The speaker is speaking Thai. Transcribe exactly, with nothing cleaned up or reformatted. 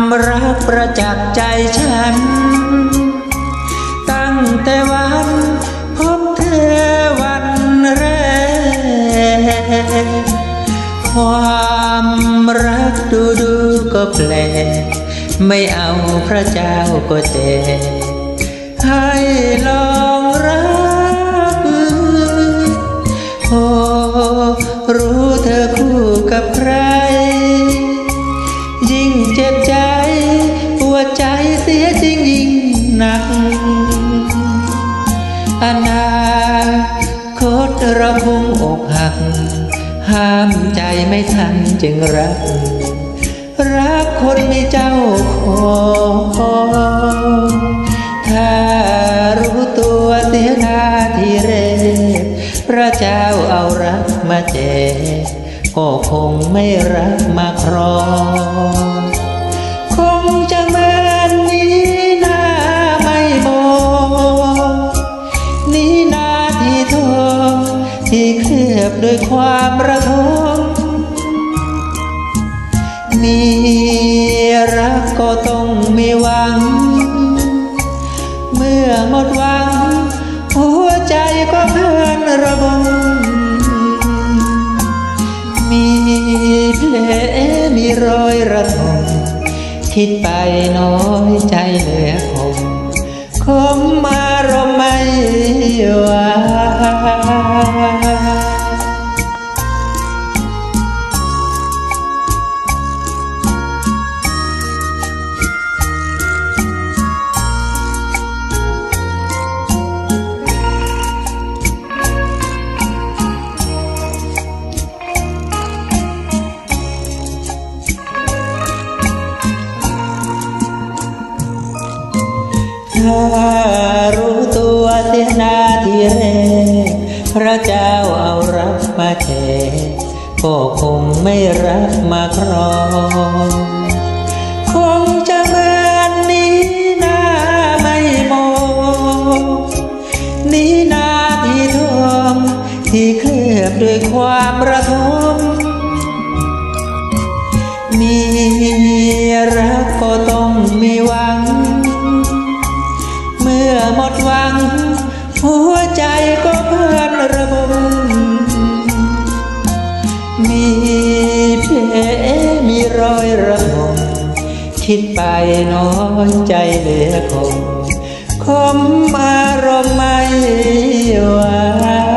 รักประจักษ์ใจฉันตั้งแต่วันพบเธอวันแรกความรักดูดูก็แปลกไม่เอาพระเจ้าก็แจกให้ลองรักโอ้รู้เธอคู่กับใครยิ่งเจ็บใจปวดใจเสียจริงยิ่งหนักอนาคตเราคงอกหักห้ามใจไม่ทันจึงรักรักคนมีเจ้าของถ้ารู้ตัวเสียนาทีแรกพระเจ้าเอารักมาแจกก็คงไม่รักมาครองคงจะเหมือนนี้นาไม่มองนี้นาที่ทองที่เคลือบด้วยความระทมมีรักก็ต้องมีหวังเมื่อหมดหวังหัวใจก็เพลินระบมมีแผลมีรอยระทมคิดไปน้อยใจเหลือคงคมมารมไม่ไหวถ้ารู้ตัวเสียนาทีแรกพระเจ้าเอารักมาแจกก็คงไม่รักมาครองคงจะเหมือนนี้นาไม่มองนี้นาที่ทองที่เคลือบด้วยความระทมมีรักก็ต้องมีหวังเมื่อหมดหวังหัวใจก็เพลินระบมมีแผลมีรอยระบมคิดไปน้อยใจเหลือคงคมอารมณ์ไม่ไหว